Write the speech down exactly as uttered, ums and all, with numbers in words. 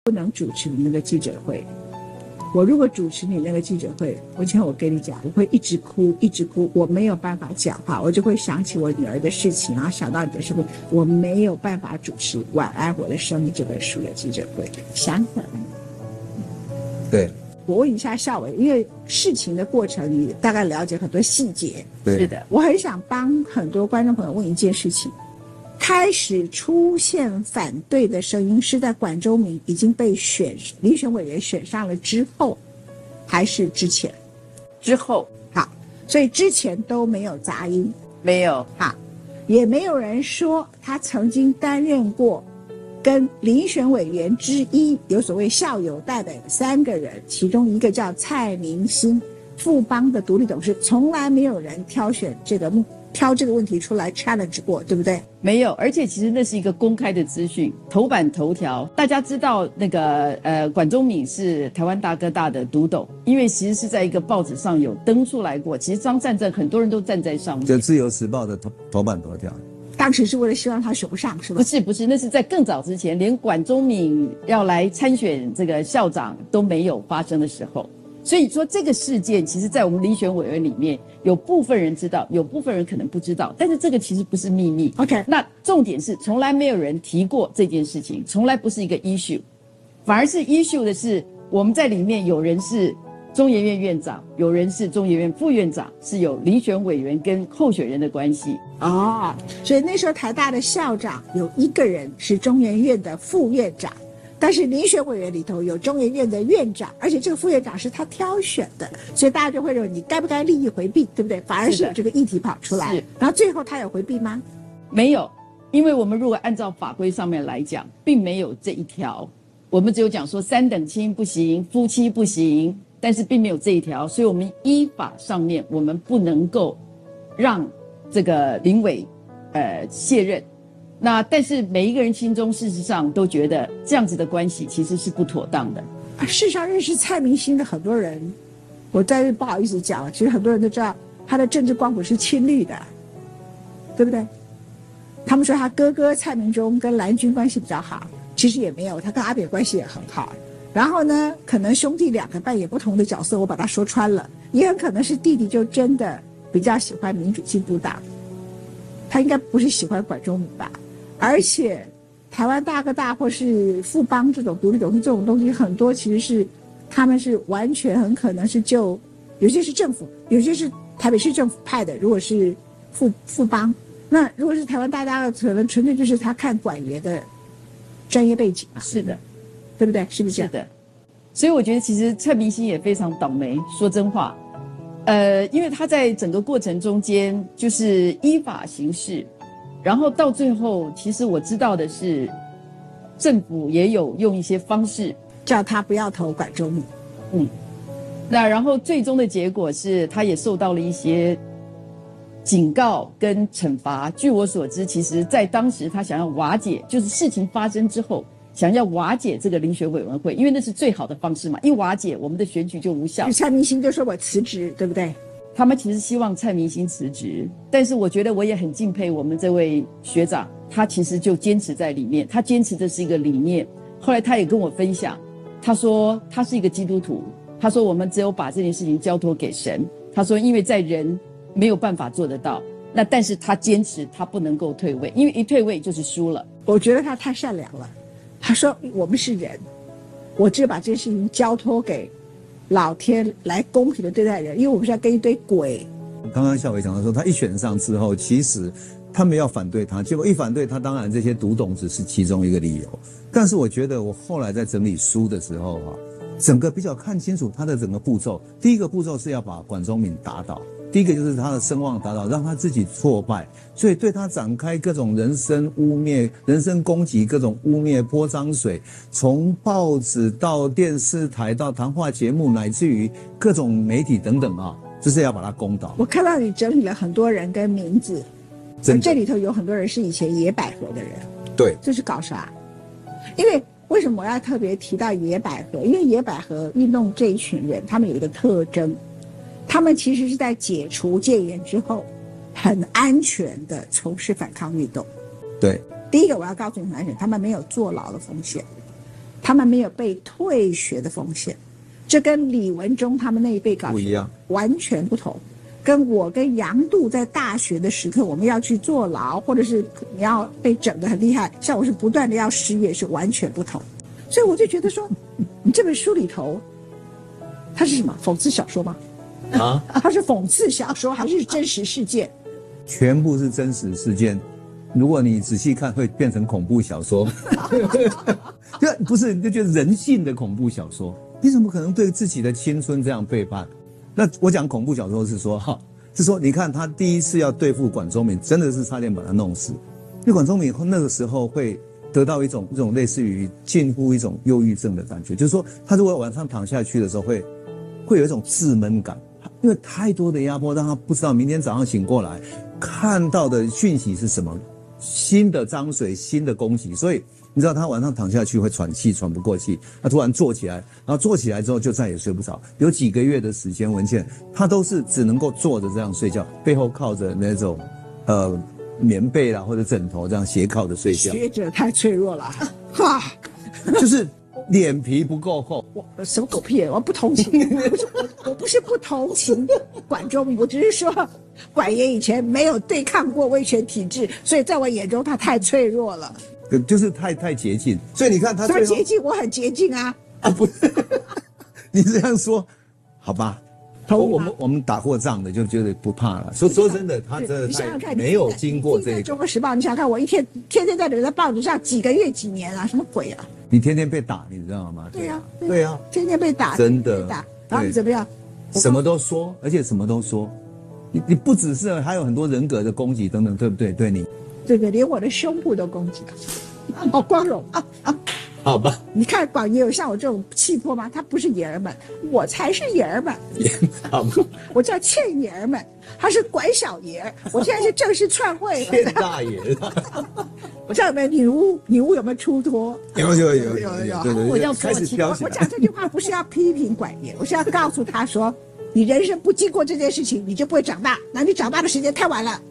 不能主持你那个记者会。我如果主持你那个记者会，我今天我跟你讲，我会一直哭，一直哭，我没有办法讲话，我就会想起我女儿的事情，然后想到你的事情，我没有办法主持《晚安我的生命》这本书的记者会。想想， 对。 我问一下孝伟，因为事情的过程你大概了解很多细节， 是的，我很想帮很多观众朋友问一件事情。开始出现反对的声音是在管中闵已经被选遴选委员选上了之后，还是之前？ 之后。 好，所以之前都没有杂音， 没有。 好，也没有人说他曾经担任过跟遴选委员之一有所谓校友代的三个人，其中一个叫蔡明兴，富邦的独立董事，从来没有人挑选这个目。挑这个问题出来 challenge 过，对不对？ 没有，而且其实那是一个公开的资讯，头版头条，大家知道那个呃管中闵是台湾大哥大的独董，因为其实是在一个报纸上有登出来过，其实张善政很多人都站在上面， 就自由时报的头头版头条。 当时是为了希望他选不上，是吧？ 不是不是，那是在更早之前，连管中闵要来参选这个校长都没有发生的时候。所以说这个事件其实在我们遴选委员里面有部分人知道，有部分人可能不知道，但是这个其实不是秘密。 OK， 那重点是从来没有人提过这件事情，从来不是一个 issue， 反而是 issue 的是我们在里面有人是中研院院长，有人是中研院副院长，是有遴选委员跟候选人的关系。 哦，所以那时候台大的校长有一个人是中研院的副院长，但是遴选委员里头有中研院的院长，而且这个副院长是他挑选的，所以大家就会认为你该不该利益回避，对不对？反而是有这个议题跑出来，然后最后他有回避吗？ 没有，因为我们如果按照法规上面来讲，并没有这一条，我们只有讲说三等亲不行，夫妻不行，但是并没有这一条，所以我们依法上面我们不能够让这个林委呃卸任。那但是每一个人心中事实上都觉得这样子的关系其实是不妥当的。 啊，事实上认识蔡明兴的很多人，我在这不好意思讲，其实很多人都知道他的政治光谱是亲绿的，对不对？他们说他哥哥蔡明忠跟蓝军关系比较好，其实也没有，他跟阿扁关系也很好。然后呢，可能兄弟两个扮演不同的角色，我把他说穿了，也很可能是弟弟就真的比较喜欢民主进步党，他应该不是喜欢管中闵吧？而且台湾大哥大或是富邦这种独立董事这种东西很多其实是他们是完全很可能是就有些是政府，有些是台北市政府派的，如果是富富邦，那如果是台湾大哥大可能纯粹就是他看管员的专业背景嘛。 是的， 对不对？是不是？ 是的。所以我觉得其实蔡明兴也非常倒霉，说真话，呃，因为他在整个过程中间就是依法行事。然后到最后，其实我知道的是，政府也有用一些方式叫他不要投管中闵。 嗯，那然后最终的结果是，他也受到了一些警告跟惩罚。据我所知，其实在当时他想要瓦解，就是事情发生之后，想要瓦解这个遴选委员会，因为那是最好的方式嘛，一瓦解我们的选举就无效。 蔡明兴就说我辞职，对不对？ 他们其实希望蔡明兴辞职，但是我觉得我也很敬佩我们这位学长，他其实就坚持在里面，他坚持的是一个理念。后来他也跟我分享，他说他是一个基督徒，他说我们只有把这件事情交托给神，他说因为在人没有办法做得到，那但是他坚持他不能够退位，因为一退位就是输了。 我觉得他太善良了，他说我们是人，我只有把这件事情交托给老天来公平的对待人，因为我们是要跟一堆鬼。 刚刚孝伟讲的说，他一选上之后，其实他们要反对他，结果一反对他，当然这些独董只是其中一个理由。但是我觉得我后来在整理书的时候哈、啊，整个比较看清楚他的整个步骤。第一个步骤是要把管中闵打倒，第一个就是他的声望打倒，让他自己挫败，所以对他展开各种人身污蔑、人身攻击、各种污蔑泼脏水，从报纸到电视台到谈话节目，乃至于各种媒体等等啊，就是要把他攻倒。 我看到你整理了很多人跟名字，而这里头有很多人是以前野百合的人。 对， 这是搞啥？因为为什么我要特别提到野百合？因为野百合运动这一群人，他们有一个特征，他们其实是在解除戒严之后，很安全的从事反抗运动。 对， 第一个我要告诉你们，他们没有坐牢的风险。 他们没有被退学的风险，这跟李文忠他们那一辈搞不一样， 完全不同。跟我跟杨度在大学的时刻，我们要去坐牢，或者是你要被整得很厉害，像我是不断的要失业，是完全不同。所以我就觉得说，你这本书里头，它是什么讽刺小说吗？啊，它是讽刺小说还是真实事件？ 全部是真实事件。如果你仔细看，会变成恐怖小说。这不是，你就觉得人性的恐怖小说，你怎么可能对自己的青春这样背叛？那我讲恐怖小说是说，哈，是说你看他第一次要对付管中闵，真的是差点把他弄死。因为管中闵那个时候会得到一种这种类似于近乎一种忧郁症的感觉，就是说他如果晚上躺下去的时候会会有一种自闷感，因为太多的压迫让他不知道明天早上醒过来看到的讯息是什么，新的脏水，新的攻击，所以你知道他晚上躺下去会喘气，喘不过气，他突然坐起来，然后坐起来之后就再也睡不着，有几个月的时间，文茜他都是只能够坐着这样睡觉，背后靠着那种呃棉被啦或者枕头这样斜靠着睡觉。 学者太脆弱了，哈， 就是脸皮不够厚。 我什么狗屁？我不同情，我不是我我不是不同情管中闵，我只是说管爷以前没有对抗过威权体制，所以在我眼中他太脆弱了。 就是太太接近，所以你看他什么接近？我很接近啊！ 啊，不是，你这样说，好吧？我我们我们打过仗的就觉得不怕了。说说真的，他真的你想想看， 没有经过这个。 《中国时报》，你想想看，我一天天天在留在报纸上几个月几年啊，什么鬼啊？ 你天天被打，你知道吗？ 对呀， 对呀， 天天被打， 真的打，然后你怎么样？ 什么都说，而且什么都说。你你不只是还有很多人格的攻击等等，对不对？对你。 对对，连我的胸部都攻击了，好光荣啊啊！ 好吧， 你看广爷有像我这种气魄吗？他不是爷儿们，我才是爷儿们。 好吧， 我叫欠爷儿们，他是管小爷儿。我现在是正式篡位， 欠大爷。 我知道有没有女巫？女巫有没有出脱？ 有有有有有，对对， 我要开始飘起来。 我讲这句话不是要批评管爷，我是要告诉他说，你人生不经过这件事情，你就不会长大。那你长大的时间太晚了。